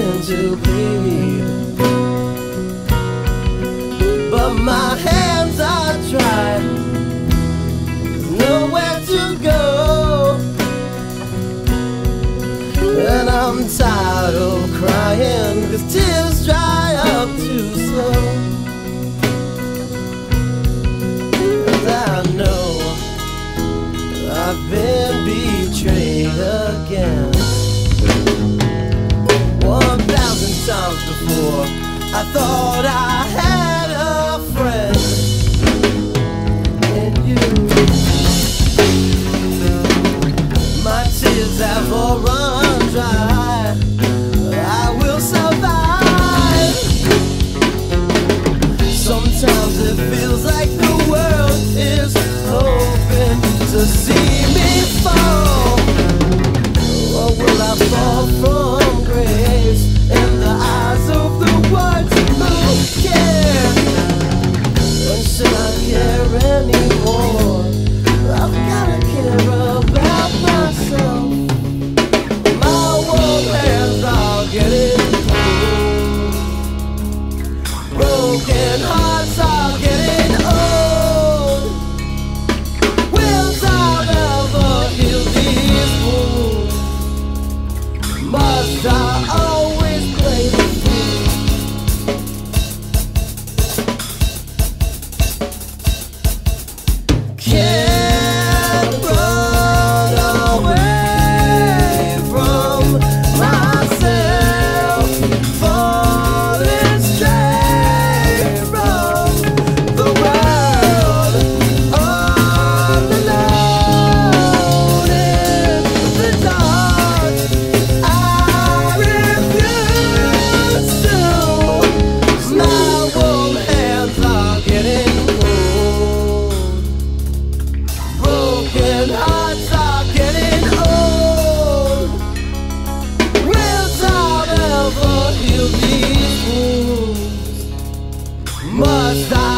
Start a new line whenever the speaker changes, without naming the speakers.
something to bleed, but my hands are dry, nowhere to go, and I'm tired of crying, 'cause tears dry up too slow. 'Cause I know I've been betrayed again. 1,000 times before I thought I had a friend in you. My tears have all run dry, I will survive. Sometimes it feels like the world is hoping to see me fall. Or will I fall from grace in the eyes of the ones who care? When should I care anymore? I've gotta care about myself. My warm hands are getting cold, broken hearts are getting old. Will time ever heal these wounds? Must I always play the fool? Can't run away from myself, falling straight from the world, all alone in the dark. I refuse to. My warm hands are getting cold, broken hearts are getting old. Will time ever heal these wounds? Must I